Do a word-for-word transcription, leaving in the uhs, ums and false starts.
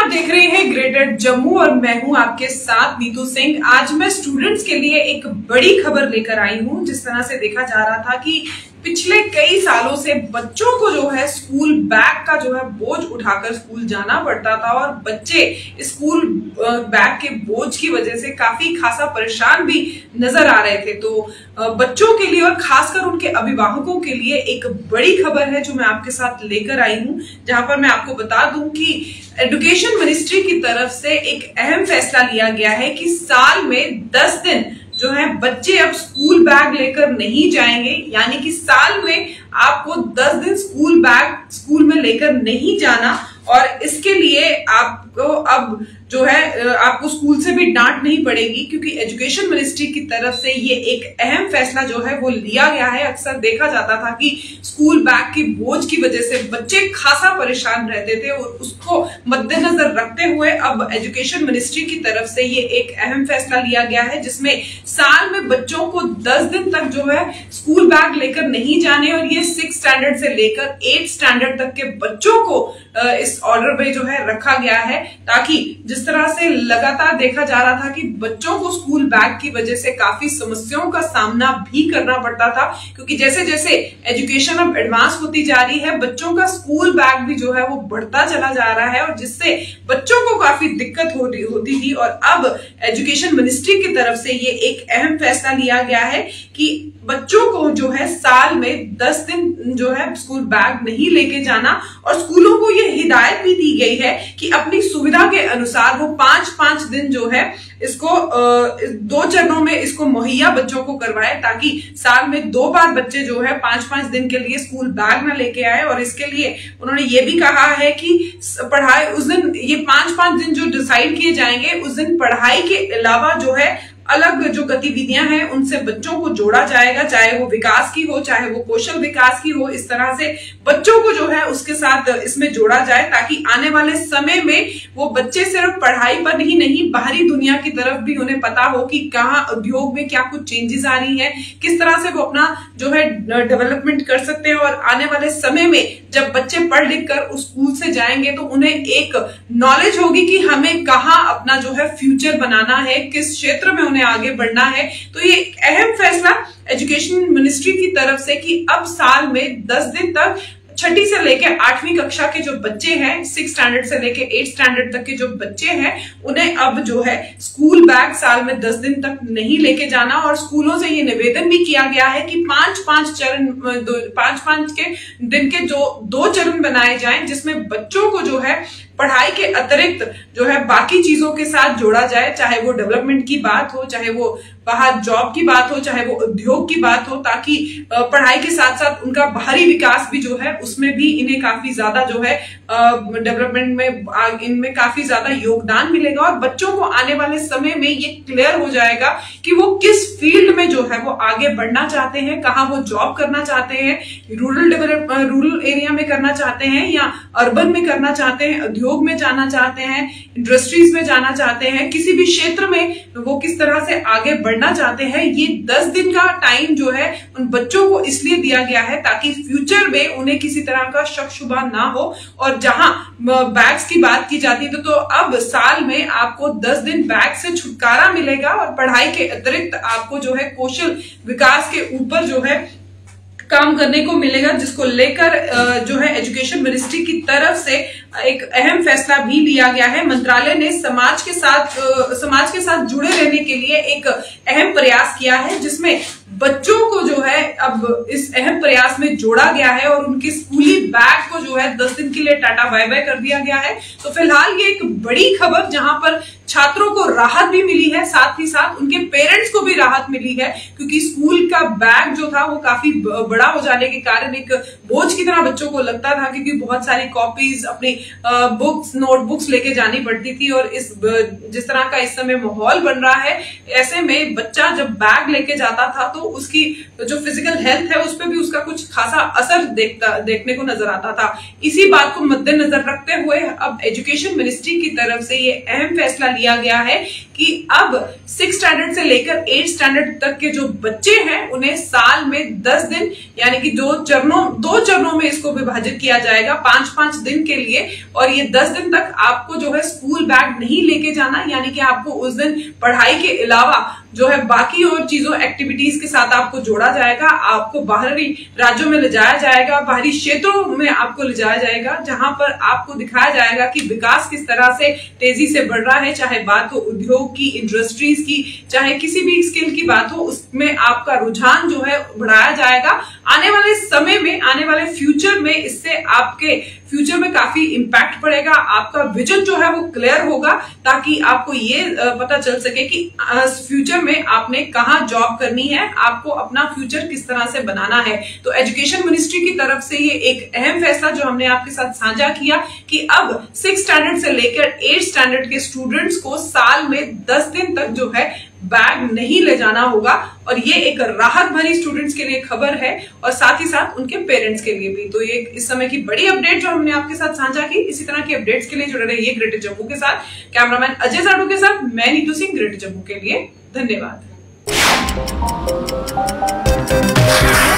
देख रहे हैं ग्रेटर जम्मू और मैं हूं आपके साथ नीतू सिंह। आज मैं स्टूडेंट्स के लिए एक बड़ी खबर लेकर आई हूं। जिस तरह से देखा जा रहा था कि पिछले कई सालों से बच्चों को जो है स्कूल बैग का जो है बोझ उठाकर स्कूल जाना पड़ता था और बच्चे स्कूल बैग के बोझ की वजह से काफी खासा परेशान भी नजर आ रहे थे। तो बच्चों के लिए और खासकर उनके अभिभावकों के लिए एक बड़ी खबर है जो मैं आपके साथ लेकर आई हूं, जहां पर मैं आपको बता दूं कि एजुकेशन मिनिस्ट्री की तरफ से एक अहम फैसला लिया गया है कि साल में दस दिन जो है बच्चे अब स्कूल बैग लेकर नहीं जाएंगे। यानी कि साल में आपको दस दिन स्कूल बैग स्कूल में लेकर नहीं जाना और इसके लिए आपको अब जो है आपको स्कूल से भी डांट नहीं पड़ेगी, क्योंकि एजुकेशन मिनिस्ट्री की तरफ से ये एक अहम फैसला जो है वो लिया गया है। अक्सर देखा जाता था कि स्कूल बैग की बोझ की वजह से बच्चे खासा परेशान रहते थे और उसको मद्देनजर रखते हुए अब एजुकेशन मिनिस्ट्री की तरफ से ये एक अहम फैसला लिया गया है, जिसमें साल में बच्चों को दस दिन तक जो है स्कूल बैग लेकर नहीं जाने और ये सिक्स स्टैंडर्ड से लेकर एट स्टैंडर्ड तक के बच्चों को इस ऑर्डर में जो है रखा गया है, ताकि जिस तरह से लगातार देखा जा रहा था कि बच्चों को स्कूल बैग की वजह से काफी समस्याओं का सामना भी करना पड़ता था, क्योंकि जैसे जैसे एजुकेशन अब एडवांस होती जा रही है बच्चों का स्कूल बैग भी जो है वो बढ़ता चला जा रहा है और जिससे बच्चों को काफी दिक्कत हो रही होती थी। और अब एजुकेशन मिनिस्ट्री की तरफ से ये एक अहम फैसला लिया गया है कि बच्चों को जो है साल में दस दिन जो है स्कूल बैग नहीं लेके जाना और स्कूलों को ये हिदायत भी दी गई है कि अपनी सुविधा के अनुसार वो पांच पांच दिन जो है इसको दो चरणों में इसको मुहैया बच्चों को करवाए, ताकि साल में दो बार बच्चे जो है पांच पांच दिन के लिए स्कूल बैग ना लेके आए। और इसके लिए उन्होंने ये भी कहा है कि पढ़ाई उस दिन ये पांच पांच दिन जो डिसाइड किए जाएंगे उस दिन पढ़ाई के अलावा जो है अलग जो गतिविधियां हैं उनसे बच्चों को जोड़ा जाएगा, चाहे वो विकास की हो चाहे वो कौशल विकास की हो। इस तरह से बच्चों को जो है उसके साथ इसमें जोड़ा जाए, ताकि आने वाले समय में वो बच्चे सिर्फ पढ़ाई पर ही नहीं बाहरी दुनिया की तरफ भी उन्हें पता हो कि कहाँ उद्योग में क्या कुछ चेंजेस आ रही हैं, किस तरह से वो अपना जो है डेवलपमेंट कर सकते हैं। और आने वाले समय में जब बच्चे पढ़ लिख कर उस स्कूल से जाएंगे तो उन्हें एक नॉलेज होगी कि हमें कहाँ अपना जो है फ्यूचर बनाना है, किस क्षेत्र में उन्हें आगे बढ़ना है। तो ये एक अहम फैसला एजुकेशन मिनिस्ट्री की तरफ से कि अब साल में दस दिन तक छठी से लेकर आठवीं कक्षा के जो बच्चे हैं, सिक्स स्टैंडर्ड से लेकर एट स्टैंडर्ड तक के जो बच्चे हैं, उन्हें अब जो है स्कूल बैग साल में दस दिन तक नहीं लेके जाना। और स्कूलों से ये निवेदन भी किया गया है कि पांच पांच चरण पांच पांच के दिन के जो दो चरण बनाए जाएं, जिसमें बच्चों को जो है पढ़ाई के अतिरिक्त जो है बाकी चीजों के साथ जोड़ा जाए, चाहे वो डेवलपमेंट की बात हो, चाहे वो बाहर जॉब की बात हो, चाहे वो उद्योग की बात हो, ताकि पढ़ाई के साथ साथ उनका बाहरी विकास भी जो है उसमें भी इन्हें काफी ज्यादा जो है डेवलपमेंट में इनमें काफी ज्यादा योगदान मिलेगा। और बच्चों को आने वाले समय में ये क्लियर हो जाएगा कि वो किस फील्ड में जो है वो आगे बढ़ना चाहते हैं, कहाँ वो जॉब करना चाहते हैं, रूरल डेवलप रूरल एरिया में करना चाहते हैं या अर्बन में करना चाहते हैं, उद्योग में जाना चाहते हैं, इंडस्ट्रीज में जाना चाहते हैं, किसी भी क्षेत्र में वो किस तरह से आगे बढ़ना चाहते हैं। ये दस दिन का टाइम जो है उन बच्चों को इसलिए दिया गया है ताकि फ्यूचर में उन्हें किसी तरह का शक शुबा ना हो। और जहां बैग्स की बात की जाती है तो, तो अब साल में आपको दस दिन बैग से छुटकारा मिलेगा और पढ़ाई के अतिरिक्त आपको जो है कौशल विकास के ऊपर जो है काम करने को मिलेगा, जिसको लेकर जो है एजुकेशन मिनिस्ट्री की तरफ से एक अहम फैसला भी लिया गया है। मंत्रालय ने समाज के साथ समाज के साथ जुड़े रहने के लिए एक अहम प्रयास किया है, जिसमें बच्चों को जो है अब इस अहम प्रयास में जोड़ा गया है और उनके स्कूली बैग को जो है दस दिन के लिए टाटा बाय बाय कर दिया गया है। तो फिलहाल ये एक बड़ी खबर जहां पर छात्रों को राहत भी मिली है, साथ ही साथ उनके पेरेंट्स को भी राहत मिली है, क्योंकि स्कूल का बैग जो था वो काफी बड़ा हो जाने के कारण एक बोझ की तरह बच्चों को लगता था, क्योंकि बहुत सारी कॉपीज अपनी बुक्स नोटबुक्स लेके जानी पड़ती थी। और इस जिस तरह का इस समय माहौल बन रहा है, ऐसे में बच्चा जब बैग लेके जाता था तो उसकी जो फिजिकल हेल्थ है उस पर भी उसका कुछ खासा असर देखता देखने को नजर आता था। इसी बात को मद्देनजर रखते हुए अब एजुकेशन मिनिस्ट्री की तरफ से ये अहम फैसला लिया गया है कि अब सिक्स स्टैंडर्ड से लेकर एट स्टैंडर्ड तक के जो बच्चे हैं उन्हें साल में दस दिन यानी कि दो चरणों दो चरणों में इसको विभाजित किया जाएगा पांच पांच दिन के लिए। और ये दस दिन तक आपको जो है स्कूल बैग नहीं लेके जाना, यानी कि आपको उस दिन पढ़ाई के अलावा जो है बाकी और चीजों एक्टिविटीज के साथ आपको जोड़ा जाएगा। आपको बाहरी राज्यों में ले जाया जाएगा, बाहरी क्षेत्रों में आपको ले जाया जाएगा, जहां पर आपको दिखाया जाएगा कि विकास किस तरह से तेजी से बढ़ रहा है, चाहे बात हो उद्योग की, इंडस्ट्रीज की, चाहे किसी भी स्किल की बात हो, उसमें आपका रुझान जो है बढ़ाया जाएगा। आने वाले समय में, आने वाले फ्यूचर में इससे आपके फ्यूचर में काफी इंपैक्ट पड़ेगा, आपका विजन जो है वो क्लियर होगा, ताकि आपको ये पता चल सके कि फ्यूचर में आपने कहाँ जॉब करनी है, आपको अपना फ्यूचर किस तरह से बनाना है। तो एजुकेशन मिनिस्ट्री की तरफ से ये एक अहम फैसला जो हमने आपके साथ साझा किया कि अब सिक्स स्टैंडर्ड से लेकर एट स्टैंडर्ड के स्टूडेंट्स को साल में दस दिन तक जो है बैग नहीं ले जाना होगा। और ये एक राहत भरी स्टूडेंट्स के लिए खबर है और साथ ही साथ उनके पेरेंट्स के लिए भी। तो ये इस समय की बड़ी अपडेट जो हमने आपके साथ साझा की। इसी तरह की अपडेट्स के लिए जुड़े रहिए ग्रेटर जम्मू के साथ। कैमरामैन अजय साडू के साथ मैं नीतू सिंह, ग्रेटर जम्मू के लिए। धन्यवाद।